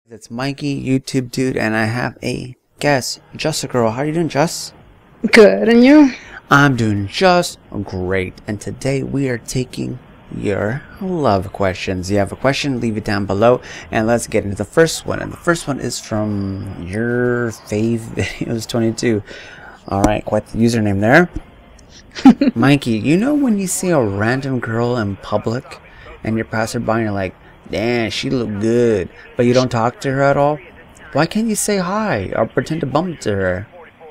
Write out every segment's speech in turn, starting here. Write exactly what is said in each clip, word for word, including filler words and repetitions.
It's Mikey, YouTube dude, and I have a guest, Just a girl. How are you doing, Just? Good, and you? I'm doing just great, and today we are taking your love questions. You have a question, leave it down below, and let's get into the first one. And the first one is from your fave videos twenty-two. Alright, quite the username there. Mikey, you know when you see a random girl in public, and you're passerby and you're like, damn, she look good, but you don't talk to her at all? Why can't you say hi or pretend to bump into her?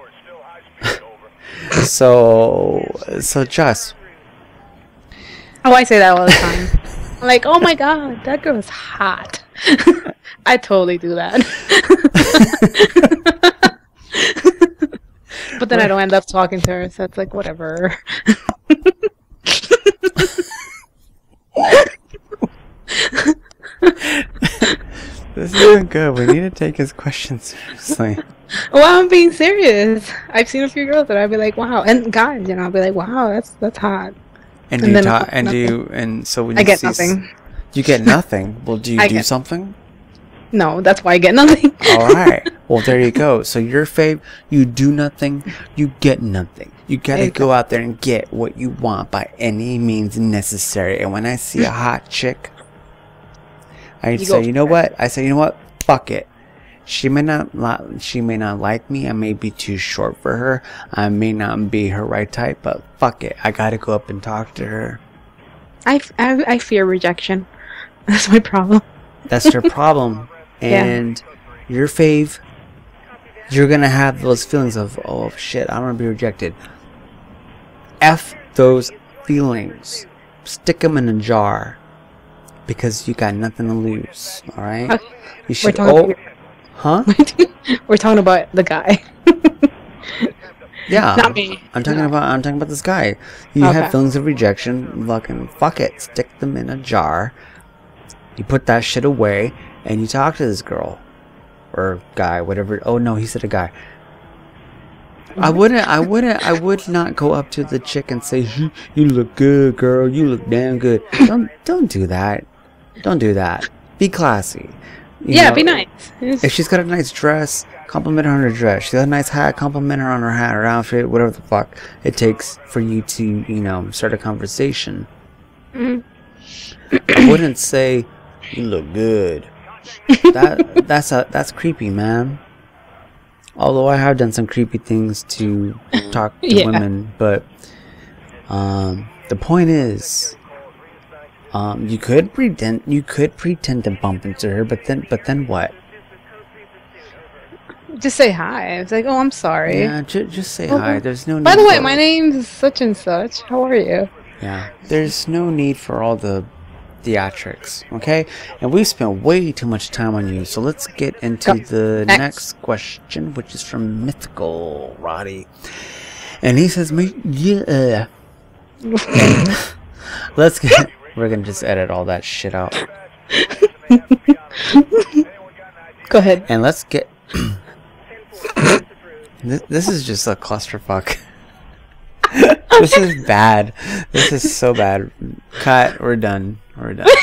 so, so Just. Oh, I say that all the time. I'm like, oh my god, that girl is hot. I totally do that. But then I don't end up talking to her, so it's like, whatever. This isn't good. We need to take his question seriously. Well, I'm being serious. I've seen a few girls that I'd be like, wow, and guys, you know, I'll be like, wow, that's that's hot. And, and do you talk, and do you, and so when you I get see nothing. You get nothing. Well, do you I do get, something? No, that's why I get nothing. All right. Well, there you go. So your fave, you do nothing, you get nothing. You gotta go out there and get what you want by any means necessary. And when I see a hot chick, I You say, you know it. what? I say, you know what? Fuck it. She may not, li she may not like me. I may be too short for her. I may not be her right type. But fuck it. I gotta go up and talk to her. I, I, I fear rejection. That's my problem. That's your problem. And yeah. Your fave, you're gonna have those feelings of, oh shit, I'm gonna be rejected. F those feelings. Stick them in a jar. Because you got nothing to lose. Alright? Okay. You should. Oh, huh? We're talking about the guy. Yeah. Not me. I'm talking no. about I'm talking about this guy. You okay. have feelings of rejection, fucking fuck it. Stick them in a jar. You put that shit away and you talk to this girl. Or guy, whatever. Oh no, he said a guy. I wouldn't I wouldn't I would not go up to the chick and say, you, you look good, girl, you look damn good. Don't don't do that. Don't do that. Be classy. You yeah, know, be nice. If she's got a nice dress, compliment her on her dress. She got a nice hat, compliment her on her hat, her outfit, whatever the fuck it takes for you to, you know, start a conversation. Mm-hmm. I wouldn't say, you look good. That that's a that's creepy, man. Although I have done some creepy things to talk to yeah. women, but um, the point is, um, you could pretend you could pretend to bump into her, but then but then what? Just say hi. It's like, oh, I'm sorry. Yeah, ju just say oh, hi. There's no need. By the way, my name's such and such. How are you? Yeah, there's no need for all the theatrics, okay? And we've spent way too much time on you, so let's get into Go. the next. next question, which is from Mythical Roddy, and he says, "Me, yeah." Let's get. We're gonna just edit all that shit out. Go ahead. And let's get. this, this is just a clusterfuck. This is bad. This is so bad. Cut. We're done. We're done.